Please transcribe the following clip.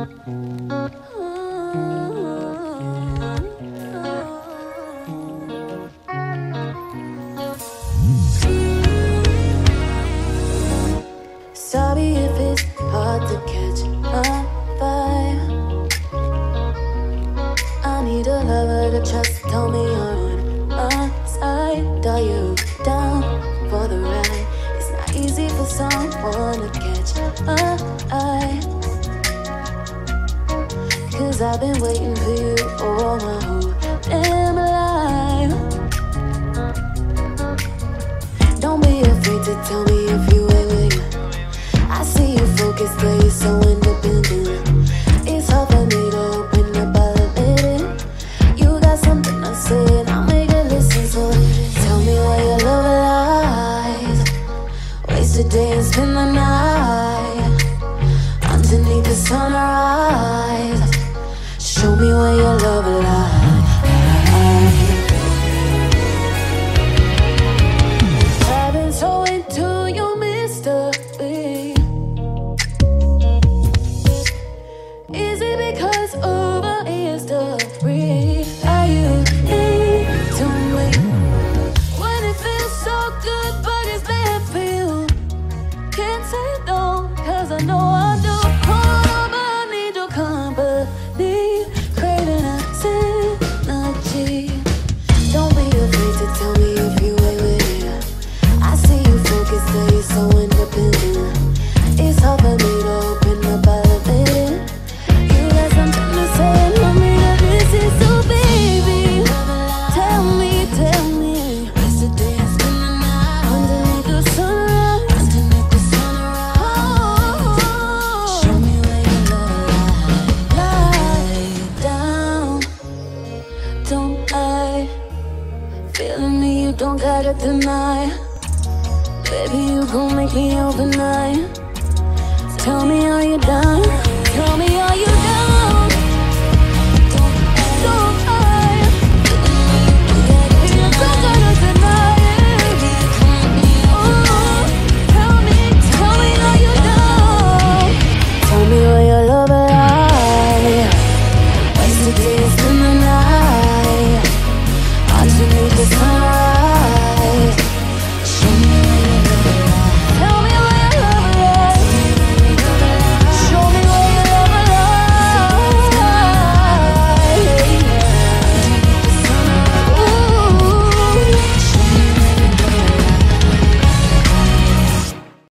Sorry if it's hard to catch my vibe. I need a lover to trust. Tell me you're on my side. Are you down for the ride? It's not easy for someone to catch my eye, 'cause I've been waiting for you all my whole damn life. Don't be afraid to tell me if you ain't with you. I see you focused, but you're so independent. It's hard for me to open up, I'll admit it. You got something to say and I'll make it listen. So tell me why your love lies. Waste a day and spend the night underneath the sunrise. Show me where your love lies. I've been so into your mystery. Is it because of a history? Are you into me? When it feels so good but it's bad for you, can't say no, 'cause I know I do. Oh, but I need your company, craving a synergy. Don't be afraid to tell me if you ain't with it. I see you focused, but you're so independent. It's hard for me to open up, I'll admit it. You got something to say, love me to listen. So baby, tell me, where's the dance in the night underneath the sunrise? Oh, show me where your love lies. Lie down, don't lie. Feeling me, you don't gotta deny. Baby, you gon' make me overnight. Tell me, are you down?